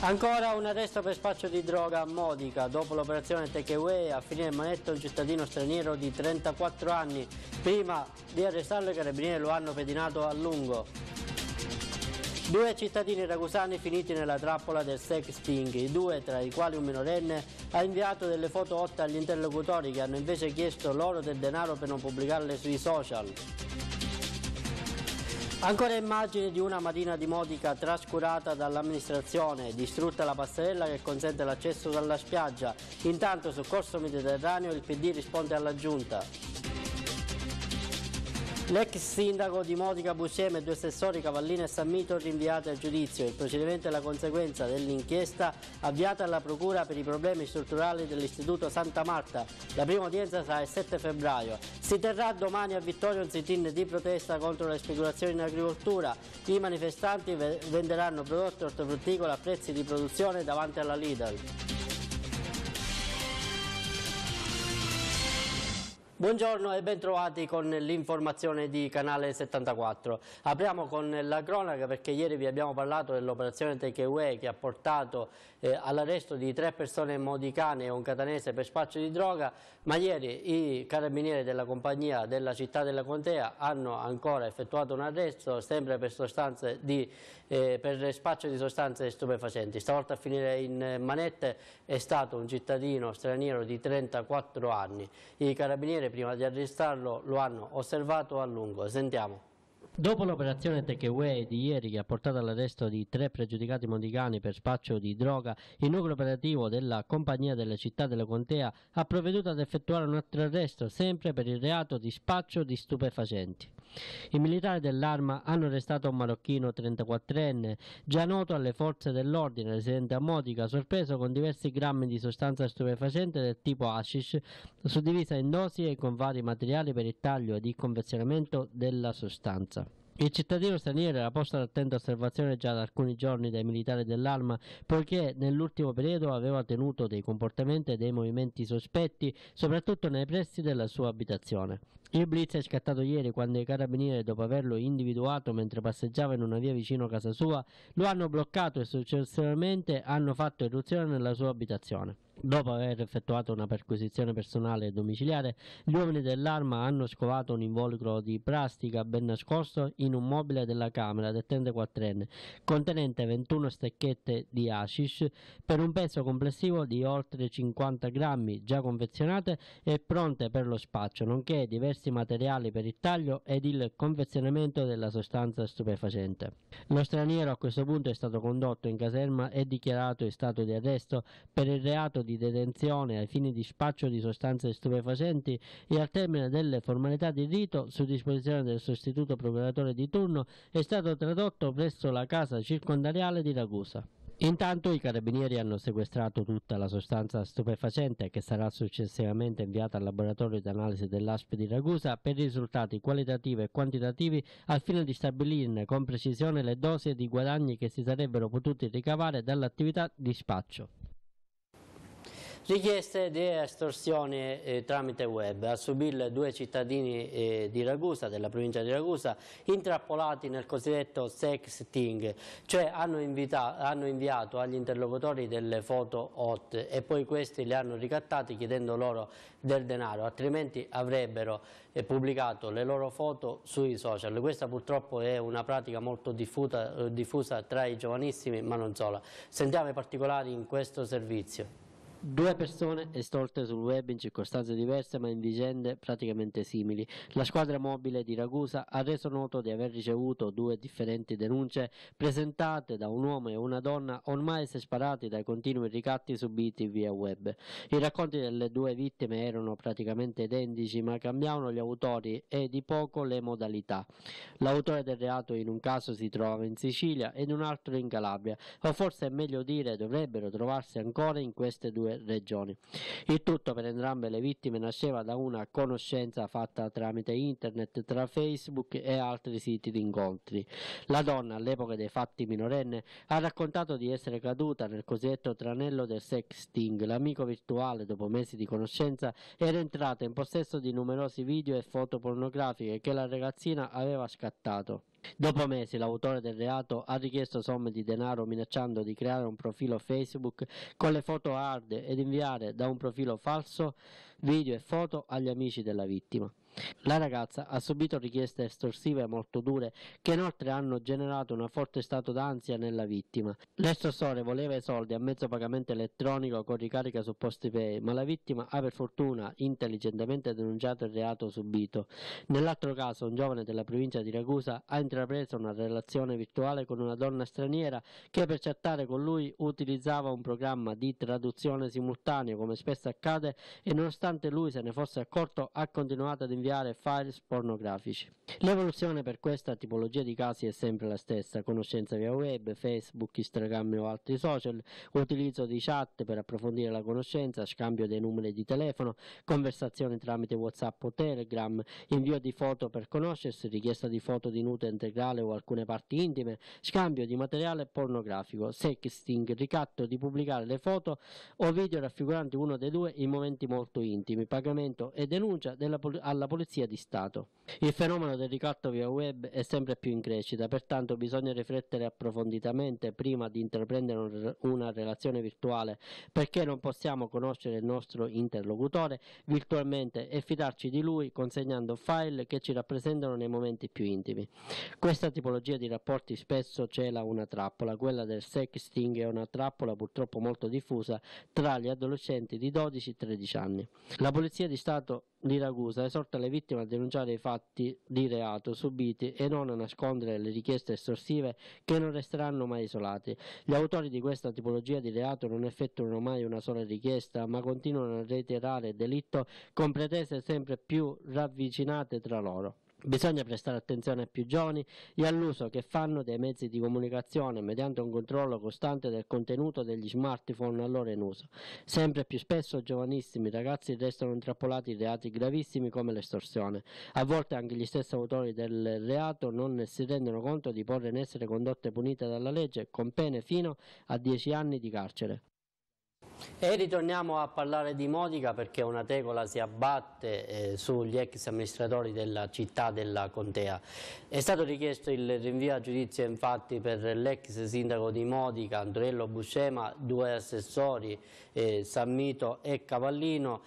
Ancora un arresto per spaccio di droga a Modica. Dopo l'operazione Takeaway, a finire in manetta un cittadino straniero di 34 anni. Prima di arrestarlo i carabinieri lo hanno pedinato a lungo. 2 cittadini ragusani finiti nella trappola del sexting. I 2, tra i quali un minorenne, ha inviato delle foto hot agli interlocutori che hanno invece chiesto loro del denaro per non pubblicarle sui social. Ancora immagini di una marina di Modica trascurata dall'amministrazione, distrutta la passerella che consente l'accesso dalla spiaggia. Intanto su Corso Mediterraneo il PD risponde alla giunta. L'ex sindaco di Modica Buscema e 2 assessori Cavallina e Sammito rinviati a giudizio. Il procedimento è la conseguenza dell'inchiesta avviata alla Procura per i problemi strutturali dell'Istituto Santa Marta. La prima udienza sarà il 7 febbraio. Si terrà domani a Vittorio un sit-in di protesta contro le speculazioni in agricoltura. I manifestanti venderanno prodotti ortofrutticoli a prezzi di produzione davanti alla Lidl. Buongiorno e bentrovati con l'informazione di Canale 74. Apriamo con la cronaca perché ieri vi abbiamo parlato dell'operazione Takeaway che ha portato all'arresto di 3 persone modicane e un catanese per spaccio di droga, ma ieri i carabinieri della compagnia della città della Contea hanno ancora effettuato un arresto sempre per spaccio di sostanze stupefacenti. Stavolta a finire in manette è stato un cittadino straniero di 34 anni. I carabinieri prima di arrestarlo lo hanno osservato a lungo. Sentiamo. Dopo l'operazione Takeaway di ieri che ha portato all'arresto di 3 pregiudicati modicani per spaccio di droga, il nucleo operativo della compagnia della città della Contea ha provveduto ad effettuare un altro arresto sempre per il reato di spaccio di stupefacenti. I militari dell'Arma hanno arrestato un marocchino 34enne, già noto alle forze dell'ordine, residente a Modica, sorpreso con diversi grammi di sostanza stupefacente del tipo hashish, suddivisa in dosi e con vari materiali per il taglio ed il confezionamento della sostanza. Il cittadino straniero era posto ad attenta osservazione già da alcuni giorni dai militari dell'Arma, poiché nell'ultimo periodo aveva tenuto dei comportamenti e dei movimenti sospetti, soprattutto nei pressi della sua abitazione. Il blitz è scattato ieri quando i carabinieri, dopo averlo individuato mentre passeggiava in una via vicino a casa sua, lo hanno bloccato e successivamente hanno fatto irruzione nella sua abitazione. Dopo aver effettuato una perquisizione personale e domiciliare, gli uomini dell'Arma hanno scovato un involucro di plastica ben nascosto in un mobile della camera del 34enne, contenente 21 stecchette di hashish per un peso complessivo di oltre 50 grammi, già confezionate e pronte per lo spaccio, nonché diversi materiali per il taglio ed il confezionamento della sostanza stupefacente. Lo straniero a questo punto è stato condotto in caserma e dichiarato in stato di arresto per il reato di detenzione ai fini di spaccio di sostanze stupefacenti e al termine delle formalità di rito, su disposizione del sostituto procuratore di turno, è stato tradotto presso la casa circondariale di Ragusa. Intanto i carabinieri hanno sequestrato tutta la sostanza stupefacente che sarà successivamente inviata al laboratorio di analisi dell'ASP di Ragusa per risultati qualitativi e quantitativi al fine di stabilirne con precisione le dosi e i guadagni che si sarebbero potuti ricavare dall'attività di spaccio. Richieste di estorsione tramite web. A subirle 2 cittadini di Ragusa, della provincia di Ragusa, intrappolati nel cosiddetto sexting, cioè hanno inviato agli interlocutori delle foto hot e poi questi le hanno ricattati chiedendo loro del denaro, altrimenti avrebbero pubblicato le loro foto sui social. Questa purtroppo è una pratica molto diffusa tra i giovanissimi, ma non solo. Sentiamo i particolari in questo servizio. 2 persone estolte sul web in circostanze diverse ma in vicende praticamente simili. La squadra mobile di Ragusa ha reso noto di aver ricevuto 2 differenti denunce presentate da un uomo e una donna ormai esasperati dai continui ricatti subiti via web. I racconti delle 2 vittime erano praticamente identici ma cambiavano gli autori e di poco le modalità. L'autore del reato in un caso si trovava in Sicilia ed in un altro in Calabria, o forse è meglio dire dovrebbero trovarsi ancora in queste 2 regioni. Il tutto per entrambe le vittime nasceva da una conoscenza fatta tramite internet tra Facebook e altri siti di incontri. La donna, all'epoca dei fatti minorenne, ha raccontato di essere caduta nel cosiddetto tranello del sexting. L'amico virtuale, dopo mesi di conoscenza, era entrato in possesso di numerosi video e foto pornografiche che la ragazzina aveva scattato. Dopo mesi l'autore del reato ha richiesto somme di denaro minacciando di creare un profilo Facebook con le foto hard ed inviare da un profilo falso video e foto agli amici della vittima. La ragazza ha subito richieste estorsive molto dure che inoltre hanno generato un forte stato d'ansia nella vittima. L'estorsore voleva i soldi a mezzo pagamento elettronico con ricarica su PostePay, ma la vittima ha per fortuna intelligentemente denunciato il reato subito. Nell'altro caso un giovane della provincia di Ragusa ha intrapreso una relazione virtuale con una donna straniera che per chattare con lui utilizzava un programma di traduzione simultaneo come spesso accade e nonostante lui se ne fosse accorto ha continuato ad inviare file pornografici. L'evoluzione per questa tipologia di casi è sempre la stessa: conoscenza via web, Facebook, Instagram o altri social, utilizzo di chat per approfondire la conoscenza, scambio dei numeri di telefono, conversazioni tramite WhatsApp o Telegram, invio di foto per conoscersi, richiesta di foto di nudo integrale o alcune parti intime, scambio di materiale pornografico, sexting, ricatto di pubblicare le foto o video raffiguranti uno dei due in momenti molto intimi, pagamento e denuncia alla Polizia di Stato. Il fenomeno del ricatto via web è sempre più in crescita, pertanto bisogna riflettere approfonditamente prima di intraprendere una relazione virtuale, perché non possiamo conoscere il nostro interlocutore virtualmente e fidarci di lui consegnando file che ci rappresentano nei momenti più intimi. Questa tipologia di rapporti spesso cela una trappola, quella del sexting è una trappola purtroppo molto diffusa tra gli adolescenti di 12-13 anni. La Polizia di Stato di Ragusa esorta le vittime a denunciare i fatti di reato subiti e non a nascondere le richieste estorsive che non resteranno mai isolati. Gli autori di questa tipologia di reato non effettuano mai una sola richiesta, ma continuano a reiterare il delitto con pretese sempre più ravvicinate tra loro. Bisogna prestare attenzione ai più giovani e all'uso che fanno dei mezzi di comunicazione mediante un controllo costante del contenuto degli smartphone allora in uso. Sempre più spesso giovanissimi ragazzi restano intrappolati in reati gravissimi come l'estorsione. A volte anche gli stessi autori del reato non si rendono conto di porre in essere condotte punite dalla legge con pene fino a 10 anni di carcere. E ritorniamo a parlare di Modica perché una tegola si abbatte sugli ex amministratori della città della Contea. È stato richiesto il rinvio a giudizio infatti per l'ex sindaco di Modica, Antonello Buscema, 2 assessori, Sammito e Cavallino,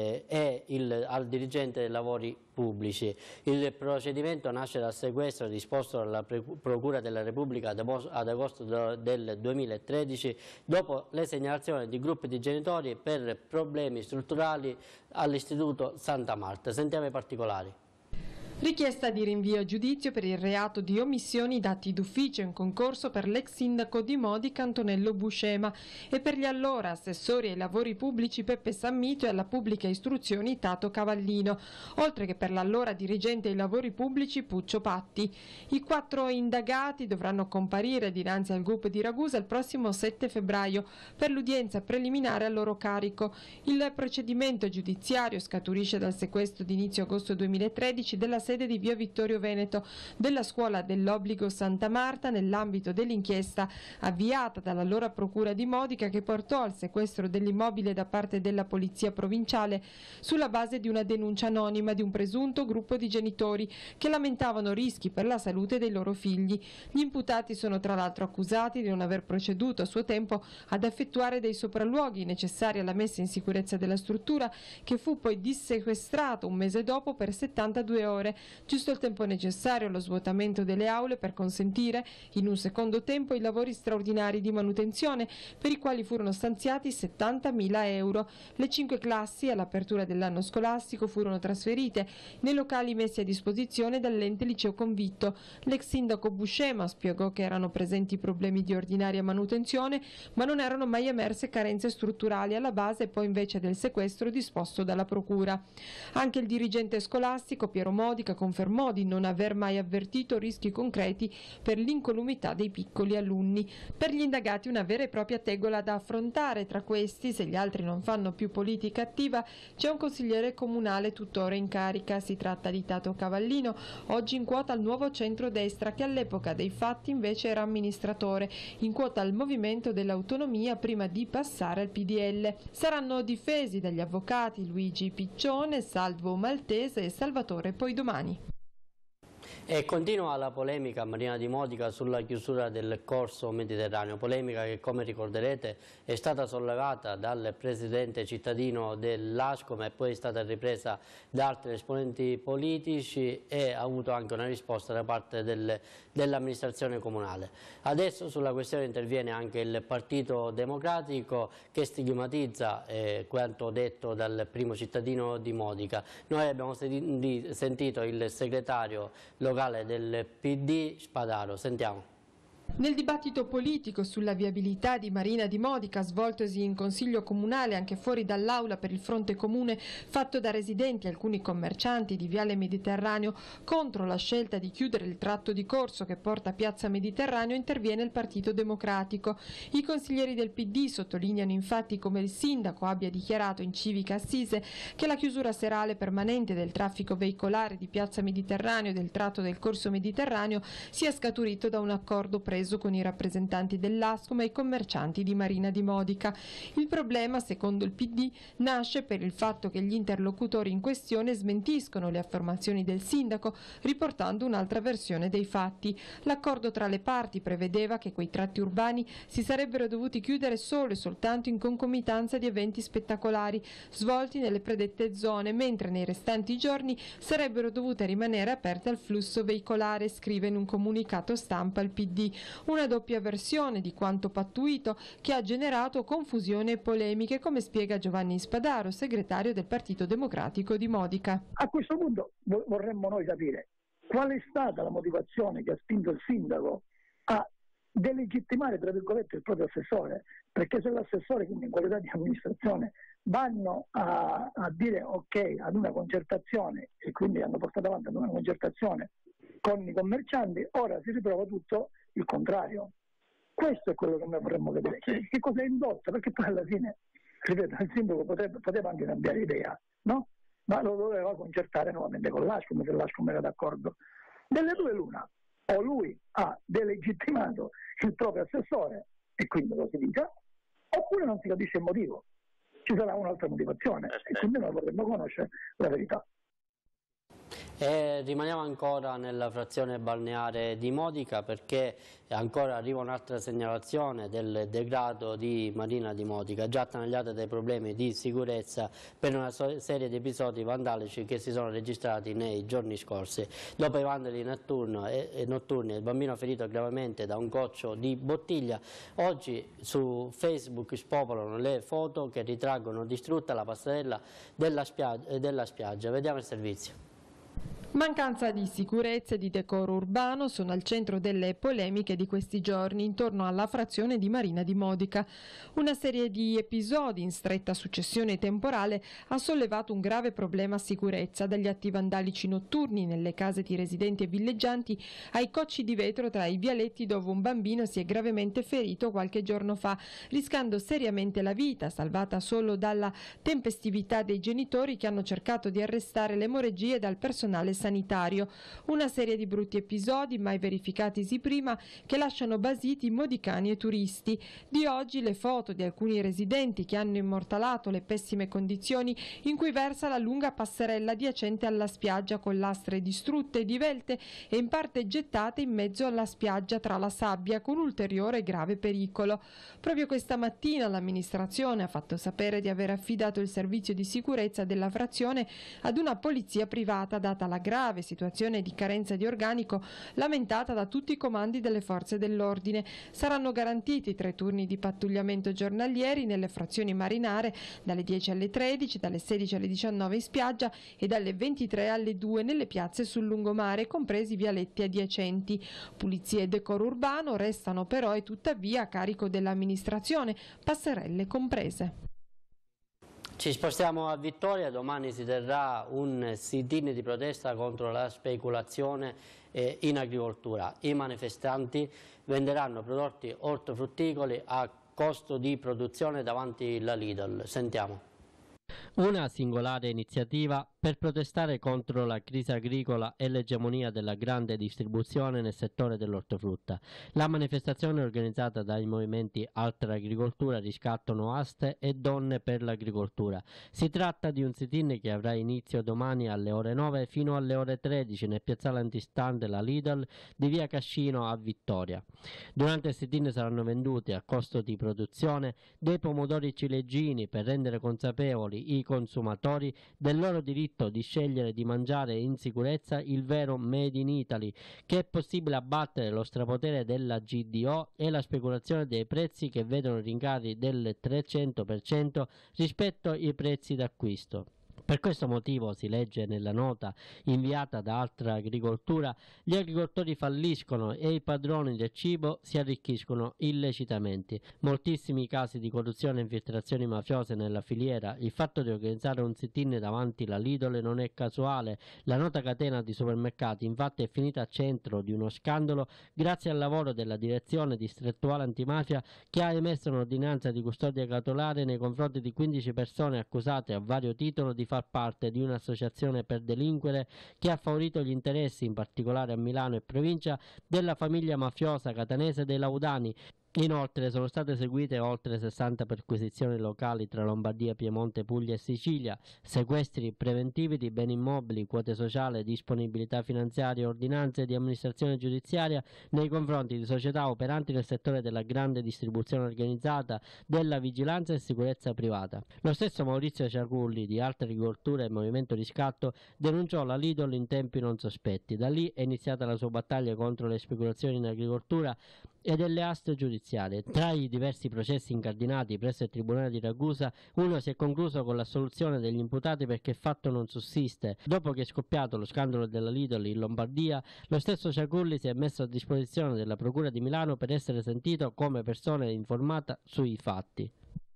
e al dirigente dei lavori pubblici. Il procedimento nasce dal sequestro disposto dalla Procura della Repubblica ad agosto del 2013 dopo le segnalazioni di gruppi di genitori per problemi strutturali all'Istituto Santa Marta. Sentiamo i particolari. Richiesta di rinvio a giudizio per il reato di omissioni d'atti d'ufficio in concorso per l'ex sindaco di Modica Antonello Buscema e per gli allora assessori ai lavori pubblici Peppe Sammito e alla pubblica istruzione Tato Cavallino, oltre che per l'allora dirigente ai lavori pubblici Puccio Patti. I 4 indagati dovranno comparire dinanzi al GUP di Ragusa il prossimo 7 febbraio per l'udienza preliminare a loro carico. Il procedimento giudiziario scaturisce dal sequestro di inizio agosto 2013 della sede di via Vittorio Veneto della scuola dell'obbligo Santa Marta nell'ambito dell'inchiesta avviata dall'allora procura di Modica che portò al sequestro dell'immobile da parte della polizia provinciale sulla base di una denuncia anonima di un presunto gruppo di genitori che lamentavano rischi per la salute dei loro figli. Gli imputati sono tra l'altro accusati di non aver proceduto a suo tempo ad effettuare dei sopralluoghi necessari alla messa in sicurezza della struttura che fu poi dissequestrato un mese dopo per 72 ore, giusto il tempo necessario allo svuotamento delle aule per consentire in un secondo tempo i lavori straordinari di manutenzione per i quali furono stanziati 70.000 euro. Le 5 classi all'apertura dell'anno scolastico furono trasferite nei locali messi a disposizione dall'ente liceo Convitto. L'ex sindaco Buscema spiegò che erano presenti problemi di ordinaria manutenzione ma non erano mai emerse carenze strutturali alla base poi invece del sequestro disposto dalla procura. Anche il dirigente scolastico Piero Modica confermò di non aver mai avvertito rischi concreti per l'incolumità dei piccoli alunni. Per gli indagati una vera e propria tegola da affrontare, tra questi, se gli altri non fanno più politica attiva, c'è un consigliere comunale tuttora in carica. Si tratta di Tato Cavallino, oggi in quota al nuovo centrodestra che all'epoca dei fatti invece era amministratore, in quota al Movimento dell'Autonomia prima di passare al PDL. Saranno difesi dagli avvocati Luigi Piccione, Salvo Maltese e Salvatore Poidomani. E continua la polemica a Marina di Modica sulla chiusura del corso Mediterraneo, polemica che, come ricorderete, è stata sollevata dal presidente cittadino dell'Ascom e poi è stata ripresa da altri esponenti politici e ha avuto anche una risposta da parte dell'amministrazione comunale. Adesso sulla questione interviene anche il Partito Democratico, che stigmatizza quanto detto dal primo cittadino di Modica. Noi abbiamo sentito il segretario locale del PD Spadaro, sentiamo. Nel dibattito politico sulla viabilità di Marina di Modica, svoltosi in Consiglio Comunale anche fuori dall'aula per il fronte comune fatto da residenti e alcuni commercianti di Viale Mediterraneo contro la scelta di chiudere il tratto di corso che porta a Piazza Mediterraneo, interviene il Partito Democratico. I consiglieri del PD sottolineano infatti come il sindaco abbia dichiarato in Civica Assise che la chiusura serale permanente del traffico veicolare di Piazza Mediterraneo e del tratto del corso Mediterraneo sia scaturito da un accordo preso con i rappresentanti dell'Ascom e i commercianti di Marina di Modica. Il problema, secondo il PD, nasce per il fatto che gli interlocutori in questione smentiscono le affermazioni del sindaco, riportando un'altra versione dei fatti. L'accordo tra le parti prevedeva che quei tratti urbani si sarebbero dovuti chiudere solo e soltanto in concomitanza di eventi spettacolari svolti nelle predette zone, mentre nei restanti giorni sarebbero dovute rimanere aperte al flusso veicolare, scrive in un comunicato stampa il PD. Una doppia versione di quanto pattuito che ha generato confusione e polemiche, come spiega Giovanni Spadaro, segretario del Partito Democratico di Modica. A questo punto vorremmo noi capire qual è stata la motivazione che ha spinto il sindaco a delegittimare, tra virgolette, il proprio assessore, perché se l'assessore, quindi in qualità di amministrazione, vanno a dire ok ad una concertazione e quindi hanno portato avanti ad una concertazione con i commercianti, ora si ritrova tutto il contrario. Questo è quello che noi vorremmo vedere. Che cosa è indotto? Perché poi alla fine, ripeto, il sindaco poteva anche cambiare idea, no? Ma lo doveva concertare nuovamente con l'Ascom, se l'Ascom era d'accordo. Delle due l'una, o lui ha delegittimato il proprio assessore e quindi lo si dica, oppure non si capisce il motivo. Ci sarà un'altra motivazione e quindi noi vorremmo conoscere la verità. E rimaniamo ancora nella frazione balneare di Modica, perché ancora arriva un'altra segnalazione del degrado di Marina di Modica, già attanagliata dai problemi di sicurezza per una serie di episodi vandalici che si sono registrati nei giorni scorsi. Dopo i vandali notturni e il bambino ferito gravemente da un goccio di bottiglia, oggi su Facebook spopolano le foto che ritraggono distrutta la passerella della spiaggia. Vediamo il servizio. Mancanza di sicurezza e di decoro urbano sono al centro delle polemiche di questi giorni intorno alla frazione di Marina di Modica. Una serie di episodi in stretta successione temporale ha sollevato un grave problema sicurezza, dagli atti vandalici notturni nelle case di residenti e villeggianti ai cocci di vetro tra i vialetti dove un bambino si è gravemente ferito qualche giorno fa, rischiando seriamente la vita, salvata solo dalla tempestività dei genitori che hanno cercato di arrestare le emorragie dal personale sanitario. Una serie di brutti episodi mai verificatisi prima che lasciano basiti modicani e turisti. Di oggi le foto di alcuni residenti che hanno immortalato le pessime condizioni in cui versa la lunga passerella adiacente alla spiaggia, con lastre distrutte, divelte e in parte gettate in mezzo alla spiaggia tra la sabbia, con ulteriore grave pericolo. Proprio questa mattina l'amministrazione ha fatto sapere di aver affidato il servizio di sicurezza della frazione ad una polizia privata, data la grave situazione di carenza di organico lamentata da tutti i comandi delle forze dell'ordine. Saranno garantiti 3 turni di pattugliamento giornalieri nelle frazioni marinare dalle 10 alle 13, dalle 16 alle 19 in spiaggia e dalle 23 alle 2 nelle piazze sul lungomare, compresi vialetti adiacenti. Pulizia e decoro urbano restano però e tuttavia a carico dell'amministrazione, passerelle comprese. Ci spostiamo a Vittoria, domani si terrà un sit-in di protesta contro la speculazione in agricoltura. I manifestanti venderanno prodotti ortofrutticoli a costo di produzione davanti alla Lidl. Sentiamo. Una singolare iniziativa per per protestare contro la crisi agricola e l'egemonia della grande distribuzione nel settore dell'ortofrutta. La manifestazione è organizzata dai movimenti Altra Agricoltura, Riscatto No Aste e Donne per l'Agricoltura. Si tratta di un sit-in che avrà inizio domani alle ore 9 fino alle ore 13 nel piazzale antistante della Lidl di via Cascino a Vittoria. Durante il sit-in saranno venduti a costo di produzione dei pomodori ciliegini per rendere consapevoli i consumatori del loro diritto di scegliere di mangiare in sicurezza il vero Made in Italy, che è possibile abbattere lo strapotere della GDO e la speculazione dei prezzi che vedono rincari del 300% rispetto ai prezzi d'acquisto. Per questo motivo, si legge nella nota inviata da Altra Agricoltura, gli agricoltori falliscono e i padroni del cibo si arricchiscono illecitamente. Moltissimi casi di corruzione e infiltrazioni mafiose nella filiera. Il fatto di organizzare un sit-in davanti alla Lidl non è casuale. La nota catena di supermercati infatti è finita al centro di uno scandalo grazie al lavoro della direzione distrettuale antimafia, che ha emesso un'ordinanza di custodia cautelare nei confronti di 15 persone accusate a vario titolo di far parte di un'associazione per delinquere che ha favorito gli interessi, in particolare a Milano e provincia, della famiglia mafiosa catanese dei Laudani. Inoltre sono state eseguite oltre 60 perquisizioni locali tra Lombardia, Piemonte, Puglia e Sicilia, sequestri preventivi di beni immobili, quote sociali, disponibilità finanziarie e ordinanze di amministrazione giudiziaria nei confronti di società operanti nel settore della grande distribuzione organizzata, della vigilanza e sicurezza privata. Lo stesso Maurizio Ciarculli di Alta Agricoltura e Movimento Riscatto denunciò la Lidl in tempi non sospetti. Da lì è iniziata la sua battaglia contro le speculazioni in agricoltura e delle aste giudiziarie. Tra i diversi processi incardinati presso il Tribunale di Ragusa, uno si è concluso con l'assoluzione degli imputati perché il fatto non sussiste. Dopo che è scoppiato lo scandalo della Lidl in Lombardia, lo stesso Ciarculli si è messo a disposizione della Procura di Milano per essere sentito come persona informata sui fatti.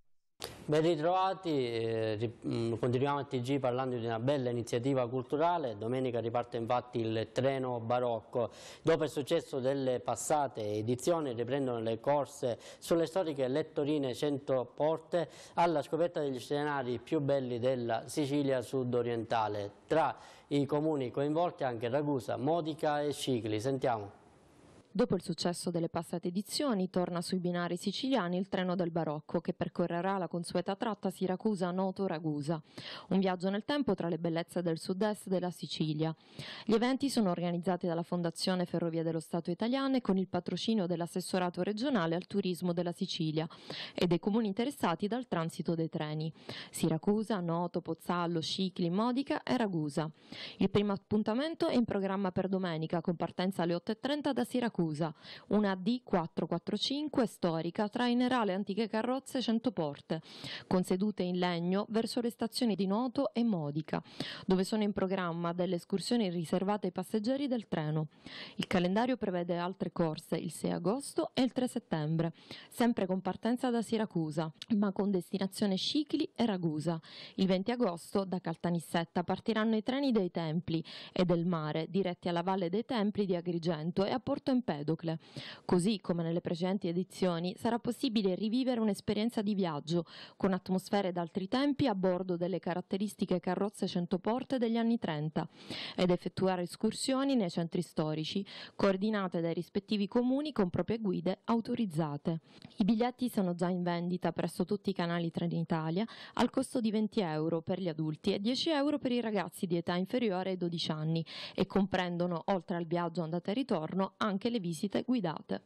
Ben ritrovati, continuiamo a TG parlando di una bella iniziativa culturale. Domenica riparte infatti il treno barocco. Dopo il successo delle passate edizioni riprendono le corse sulle storiche Lettorine 100 Porte alla scoperta degli scenari più belli della Sicilia sud-orientale. Tra i comuni coinvolti anche Ragusa, Modica e Scicli. Sentiamo. Dopo il successo delle passate edizioni, torna sui binari siciliani il treno del barocco, che percorrerà la consueta tratta Siracusa-Noto-Ragusa, un viaggio nel tempo tra le bellezze del sud-est della Sicilia. Gli eventi sono organizzati dalla Fondazione Ferrovie dello Stato Italiane con il patrocinio dell'assessorato regionale al turismo della Sicilia e dei comuni interessati dal transito dei treni: Siracusa, Noto, Pozzallo, Scicli, Modica e Ragusa. Il primo appuntamento è in programma per domenica, con partenza alle 8:30 da Siracusa. Una D445 storica trainerà le antiche carrozze 100 Porte, con sedute in legno verso le stazioni di Noto e Modica, dove sono in programma delle escursioni riservate ai passeggeri del treno. Il calendario prevede altre corse il 6 agosto e il 3 settembre, sempre con partenza da Siracusa, ma con destinazione Scicli e Ragusa. Il 20 agosto da Caltanissetta partiranno i treni dei Templi e del Mare, diretti alla Valle dei Templi di Agrigento e a Porto Empedocle. Così come nelle precedenti edizioni sarà possibile rivivere un'esperienza di viaggio con atmosfere d'altri tempi a bordo delle caratteristiche carrozze 100 Porte degli anni 30 ed effettuare escursioni nei centri storici coordinate dai rispettivi comuni con proprie guide autorizzate. I biglietti sono già in vendita presso tutti i canali Trenitalia al costo di €20 per gli adulti e €10 per i ragazzi di età inferiore ai 12 anni e comprendono, oltre al viaggio andata e ritorno, anche le visite guidate.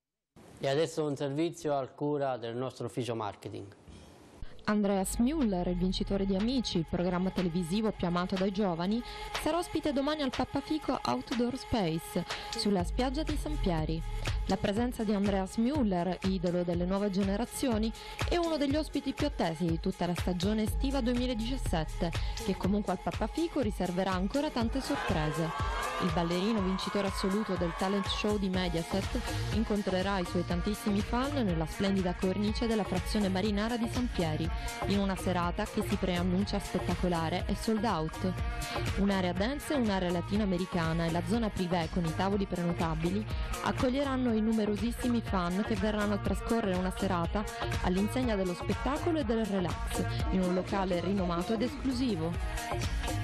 E adesso un servizio al cura del nostro ufficio marketing. Andreas Müller, il vincitore di Amici, il programma televisivo più amato dai giovani, sarà ospite domani al Pappafico Outdoor Space, sulla spiaggia di San Pieri. La presenza di Andreas Müller, idolo delle nuove generazioni, è uno degli ospiti più attesi di tutta la stagione estiva 2017, che comunque al Pappafico riserverà ancora tante sorprese. Il ballerino vincitore assoluto del talent show di Mediaset incontrerà i suoi tantissimi fan nella splendida cornice della frazione marinara di San Pieri, in una serata che si preannuncia spettacolare e sold out. Un'area dance, un'area latinoamericana e la zona privé con i tavoli prenotabili accoglieranno i numerosissimi fan che verranno a trascorrere una serata all'insegna dello spettacolo e del relax, in un locale rinomato ed esclusivo.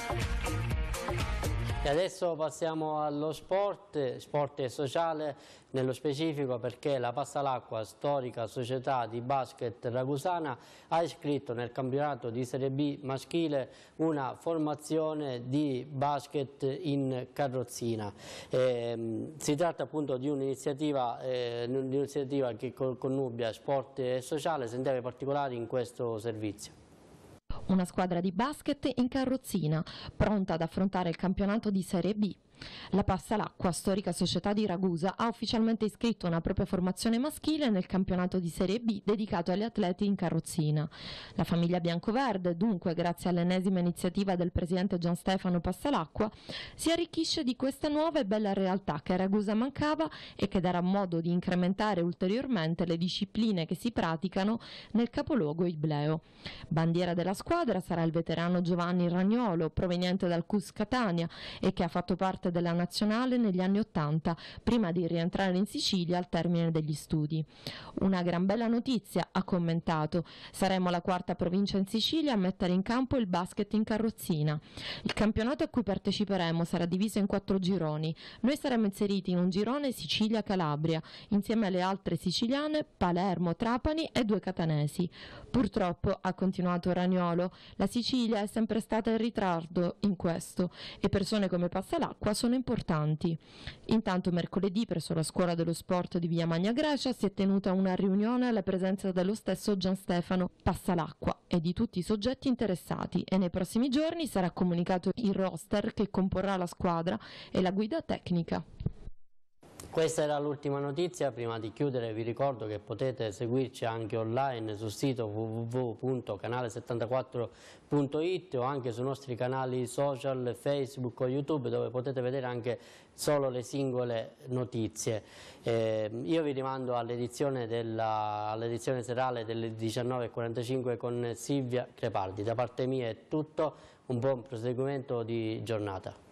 E adesso passiamo allo sport e sociale, nello specifico perché la Passalacqua, storica società di basket ragusana, ha iscritto nel campionato di Serie B maschile una formazione di basket in carrozzina. Si tratta appunto di un'iniziativa che connubia sport e sociale, sentiamo i particolari in questo servizio. Una squadra di basket in carrozzina, pronta ad affrontare il campionato di Serie B. La Passalacqua, storica società di Ragusa, ha ufficialmente iscritto una propria formazione maschile nel campionato di Serie B dedicato agli atleti in carrozzina. La famiglia biancoverde, dunque, grazie all'ennesima iniziativa del presidente Gianstefano Passalacqua, si arricchisce di questa nuova e bella realtà che a Ragusa mancava e che darà modo di incrementare ulteriormente le discipline che si praticano nel capoluogo ibleo. Bandiera della squadra sarà il veterano Giovanni Ragnolo, proveniente dal CUS Catania e che ha fatto parte della nazionale negli anni '80, prima di rientrare in Sicilia al termine degli studi. Una gran bella notizia, ha commentato. Saremo la quarta provincia in Sicilia a mettere in campo il basket in carrozzina. Il campionato a cui parteciperemo sarà diviso in 4 gironi. Noi saremo inseriti in un girone Sicilia-Calabria, insieme alle altre siciliane Palermo, Trapani e 2 catanesi. Purtroppo, ha continuato Ragnolo, la Sicilia è sempre stata in ritardo in questo e persone come Passalacqua sono importanti. Intanto mercoledì presso la scuola dello sport di via Magna Grecia si è tenuta una riunione alla presenza dello stesso Gianstefano Passalacqua e di tutti i soggetti interessati e nei prossimi giorni sarà comunicato il roster che comporrà la squadra e la guida tecnica. Questa era l'ultima notizia. Prima di chiudere vi ricordo che potete seguirci anche online sul sito www.canale74.it o anche sui nostri canali social, Facebook o YouTube, dove potete vedere anche solo le singole notizie. Io vi rimando all'edizione serale delle 19:45 con Silvia Crepaldi. Da parte mia è tutto, un buon proseguimento di giornata.